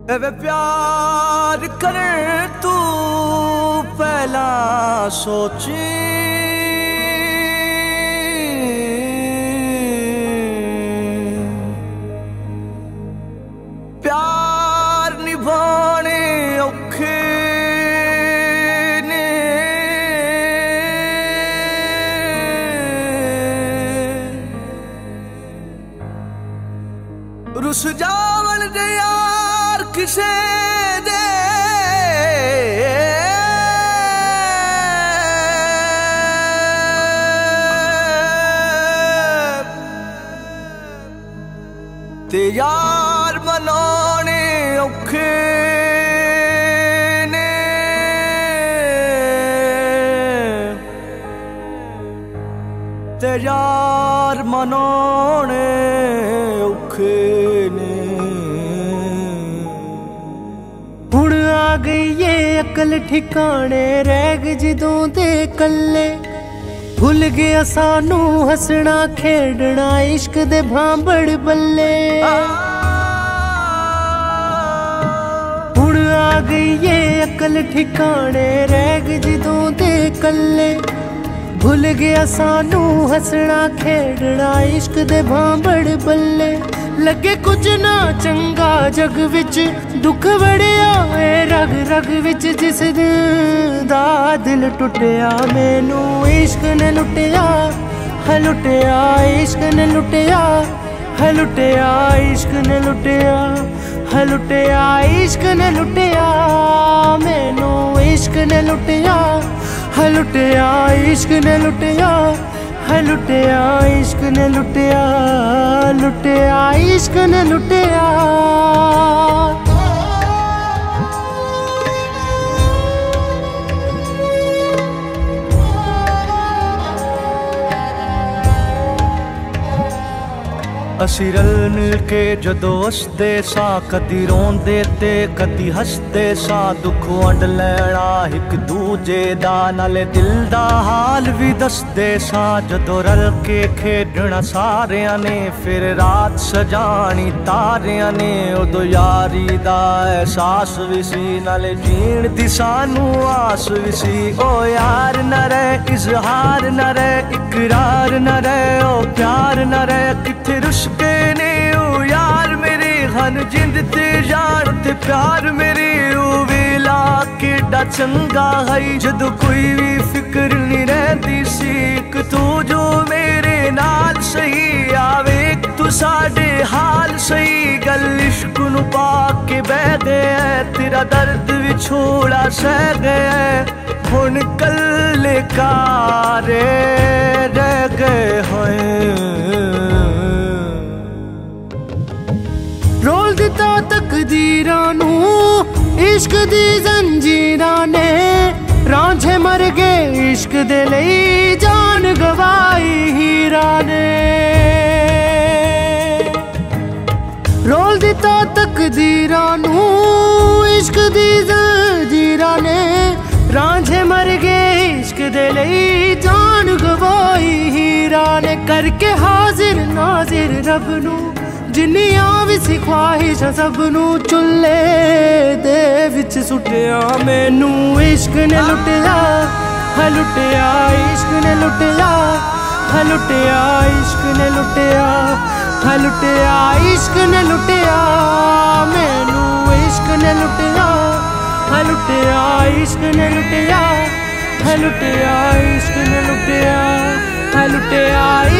एवे प्यार करे तू पहला सोची, प्यार निभाने औखे ने, रुस जावन दे यार किसे दे, ते यार मनाने औखे ने, ते यार मनाने औखे ने। हुण आ गई ये अकल ठिकाने, रह गए जदों दे कल्ले, भुल गया सानू हसना खेडना इश्क दे भांबड़ बल्ले। हुण आ गई ये अकल ठिकाने, रह गए जदों दे कल्ले, भुल गया सानू हसना खेडना इश्क दे भांबड़ बल्ले। लगे कुछ ना चंगा जग विच, दुख बड़िया है रग रग विच, जिस दिन दा दिल टुटिया मैनू इश्क ने लुटिया, है लुटिया इश्क ने लुटिया, है लुटिया इश्क ने लुटिया, है लुटिया इश्क ने लुटिया मैनू इश्क ने लुटिया, है लुटिया इश्क ने लुटिया, है लुटिया इश्क ने लुटिया, लुटिया इश्क ने लुटिया। असी रल मिल के जदों हसदे सा, कदी रोंदे ते कदी हसदे सा, दुख वंड लैना एक दूजे दा, नाले दिल दा हाल भी दसदे सा। जदों रल के खेडना सारियां ने, फिर रात सजानी तारियां ने, उदों यारी दा एहसास भी सी, नाले जीण दी सानू आस भी सी। ओ यार न रहे इजहार न रहे, इकरार न रहे, ओ प्यार न रहे, किथे रुस के ने ओ यार मेरे, हन जिंद ते जान ते प्यार मेरे, ओ वेला केड़ा चंगा है, जदों कोई भी फिक्र नहीं रहती सी, एक तू जो मेरे नाल सही आवे, तू साडे हाल सही। गल इश्क नू पाके बह गया, तेरा दर्द विछोड़ा सह गया, हुण कल्ले कारे रह गए हैं। रोल दिता तकदीरां नू इश्क दी जंजीरां ने, रांझे मर गए इश्क दे लई, जान गवाई हीरा ने। रोल दिता तकदीरां नू इश्क दी जंजीरां ने, रांझे मर गए इश्क दे लई, जान गवाई हीरा ने। करके हाजिर नाजिर रब नू, जिन्नियां भी सी ख्वाहिश सबनू, चुल्ले दे विच सुटिया मैनू इश्क ने लुटिया, है लुटिया इश्क ने लुटिया, है लुटिया इश्क ने लुटिया, है लुटिया इश्क ने लुटिया मैनू इश्क ने लुटिया, है लुटिया इश्क ने लुटिया, है लुटिया इश्क ने लुटिया, है लुटिया